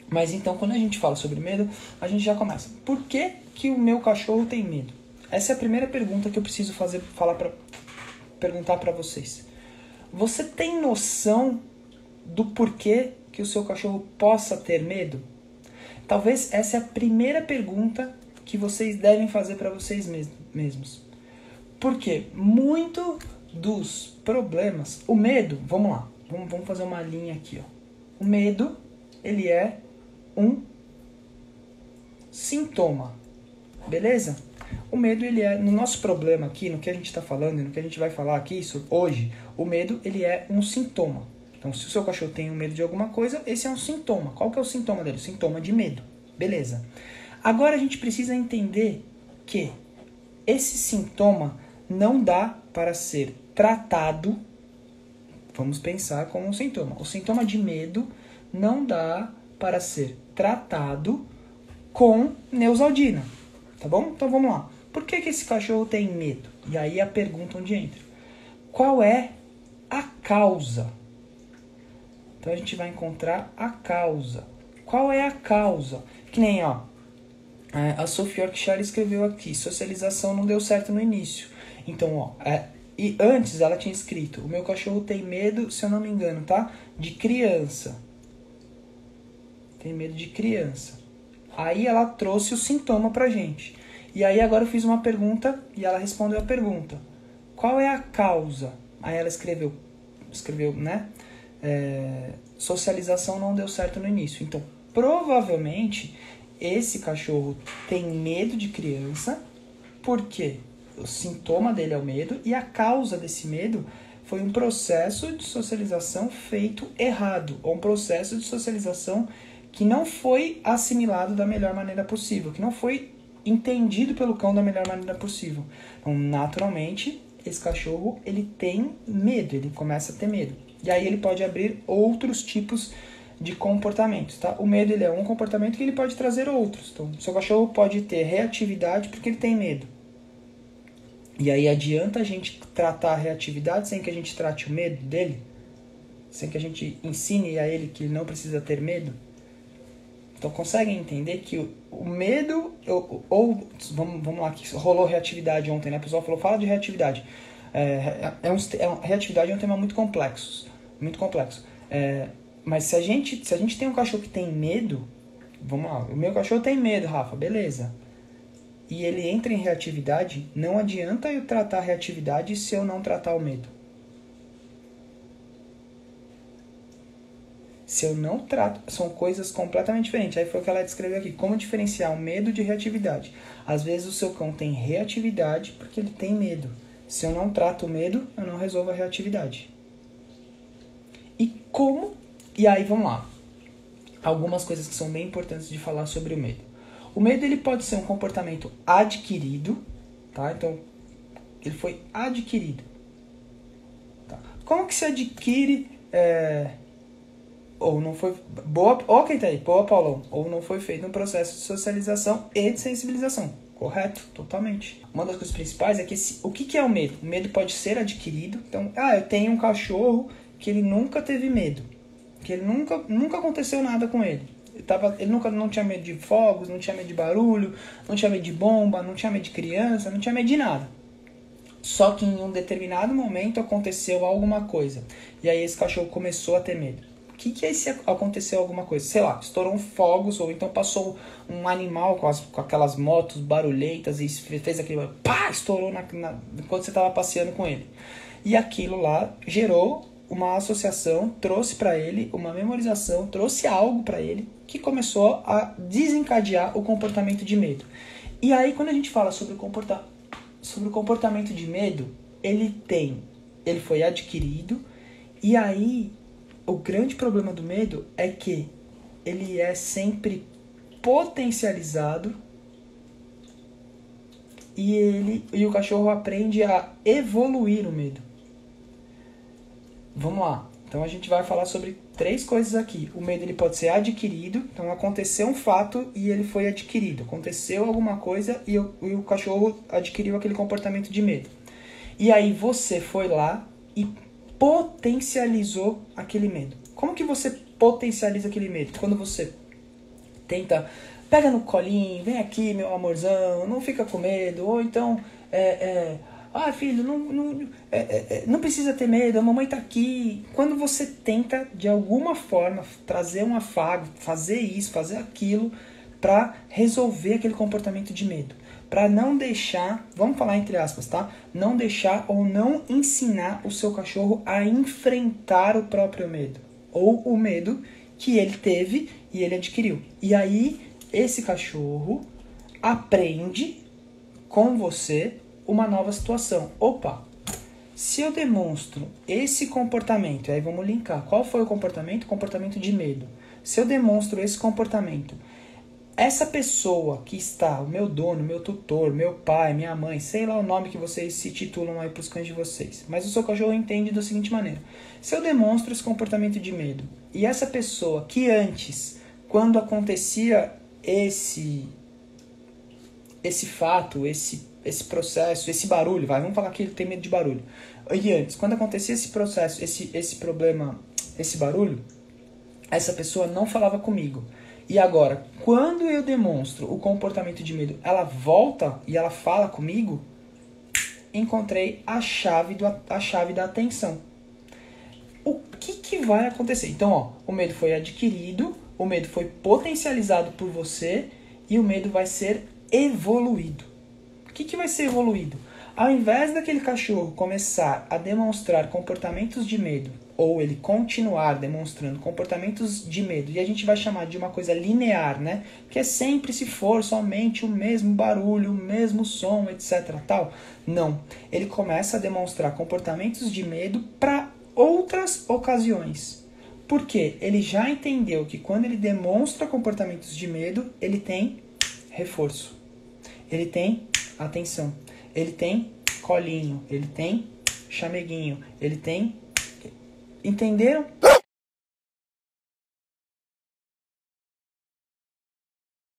Mas então, quando a gente fala sobre medo, a gente já começa. Por que que o meu cachorro tem medo? Essa é a primeira pergunta que eu preciso perguntar para vocês. Você tem noção do porquê que o seu cachorro possa ter medo? Talvez essa é a primeira pergunta que vocês devem fazer para vocês mesmos. Porque muito dos problemas... O medo, vamos lá, vamos fazer uma linha aqui. Ó. O medo, ele é um sintoma, beleza? O medo, ele é, no nosso problema aqui, no que a gente está falando, no que a gente vai falar aqui hoje, o medo, ele é um sintoma. Então, se o seu cachorro tem medo de alguma coisa, esse é um sintoma. Qual que é o sintoma dele? O sintoma de medo, beleza? Agora a gente precisa entender que esse sintoma não dá para ser tratado, vamos pensar como um sintoma. O sintoma de medo não dá para ser tratado com Neosaldina, tá bom? Então vamos lá. Por que esse cachorro tem medo? E aí a pergunta onde entra. Qual é a causa? Então a gente vai encontrar a causa. Qual é a causa? Que nem, ó, a Sophie Yorkshire escreveu aqui, socialização não deu certo no início. Então, ó, e antes ela tinha escrito, o meu cachorro tem medo, se eu não me engano, tá? De criança. Tem medo de criança. Aí ela trouxe o sintoma pra gente. E aí agora eu fiz uma pergunta e ela respondeu a pergunta. Qual é a causa? Aí ela escreveu, né? Socialização não deu certo no início. Então, provavelmente, esse cachorro tem medo de criança, porque o sintoma dele é o medo, e a causa desse medo foi um processo de socialização feito errado, ou um processo de socialização que não foi assimilado da melhor maneira possível, que não foi entendido pelo cão da melhor maneira possível. Então, naturalmente, esse cachorro, ele tem medo, ele começa a ter medo. E aí ele pode abrir outros tipos de comportamentos, tá? O medo, ele é um comportamento que ele pode trazer outros. Então, o seu cachorro pode ter reatividade porque ele tem medo. E aí adianta a gente tratar a reatividade sem que a gente trate o medo dele? Sem que a gente ensine a ele que ele não precisa ter medo? Então, conseguem entender que o medo, vamos lá, que rolou reatividade ontem, né? O pessoal falou, fala de reatividade. Reatividade é um tema muito complexo. Mas se a gente tem um cachorro que tem medo, vamos lá, o meu cachorro tem medo, Rafa, beleza. E ele entra em reatividade, não adianta eu tratar a reatividade se eu não tratar o medo. Se eu não trato, são coisas completamente diferentes. Aí foi o que ela descreveu aqui. Como diferenciar o medo de reatividade? Às vezes o seu cão tem reatividade porque ele tem medo. Se eu não trato o medo, eu não resolvo a reatividade. E como? E aí, vamos lá. Algumas coisas que são bem importantes de falar sobre o medo. O medo, ele pode ser um comportamento adquirido, tá? Então, ele foi adquirido. Tá? Como que se adquire... ou não foi... Boa, quem tá aí? Boa, Paulão. Ou não foi feito um processo de socialização e de sensibilização. Correto? Totalmente. Uma das coisas principais é que o que é o medo? O medo pode ser adquirido. Então, eu tenho um cachorro que ele nunca teve medo. Que ele nunca aconteceu nada com ele. Ele não tinha medo de fogos, não tinha medo de barulho, não tinha medo de bomba, não tinha medo de criança, não tinha medo de nada. Só que em um determinado momento aconteceu alguma coisa. E aí esse cachorro começou a ter medo. O que é se aconteceu alguma coisa? Sei lá, estourou um fogos, ou então passou um animal com aquelas motos barulhentas e fez aquele... Pá! Estourou quando você estava passeando com ele. E aquilo lá gerou uma associação, trouxe para ele uma memorização, trouxe algo para ele que começou a desencadear o comportamento de medo. E aí, quando a gente fala sobre o comportamento de medo, ele foi adquirido, e aí o grande problema do medo é que ele é sempre potencializado e o cachorro aprende a evoluir o medo. Vamos lá. Então a gente vai falar sobre 3 coisas aqui. O medo, ele pode ser adquirido. Então aconteceu um fato e ele foi adquirido. Aconteceu alguma coisa e o cachorro adquiriu aquele comportamento de medo. E aí você foi lá e potencializou aquele medo. Como que você potencializa aquele medo? Quando você Tenta, pega no colinho, vem aqui, meu amorzão, não fica com medo. Ou então, filho, não precisa ter medo, a mamãe tá aqui. Quando você tenta, de alguma forma, trazer um afago, fazer isso, fazer aquilo, para resolver aquele comportamento de medo. Para não deixar, vamos falar entre aspas, tá? Não deixar ou não ensinar o seu cachorro a enfrentar o próprio medo. Ou o medo que ele teve e ele adquiriu. E aí, esse cachorro aprende com você uma nova situação. Opa, se eu demonstro esse comportamento, aí vamos linkar. Qual foi o comportamento? Comportamento de medo. Se eu demonstro esse comportamento, essa pessoa que está, o meu dono, meu tutor, meu pai, minha mãe, sei lá o nome que vocês se titulam aí para os cães de vocês, mas o seu cachorro entende da seguinte maneira. Se eu demonstro esse comportamento de medo e essa pessoa que antes, quando acontecia esse fato, esse processo, esse barulho, vamos falar que ele tem medo de barulho. E antes, quando acontecia esse processo, esse problema, esse barulho, essa pessoa não falava comigo. E agora, quando eu demonstro o comportamento de medo, ela volta e ela fala comigo, encontrei a chave da atenção. O que vai acontecer? Então, o medo foi adquirido, o medo foi potencializado por você e o medo vai ser evoluído. O que vai ser evoluído? Ao invés daquele cachorro começar a demonstrar comportamentos de medo, ou ele continuar demonstrando comportamentos de medo, e a gente vai chamar de uma coisa linear, né? Que é sempre se for somente o mesmo barulho, o mesmo som, etc. Tal. Não. Ele começa a demonstrar comportamentos de medo para outras ocasiões. Por quê? Ele já entendeu que quando ele demonstra comportamentos de medo, ele tem reforço. Ele tem atenção. Ele tem colinho. Ele tem chameguinho. Ele tem... Entenderam?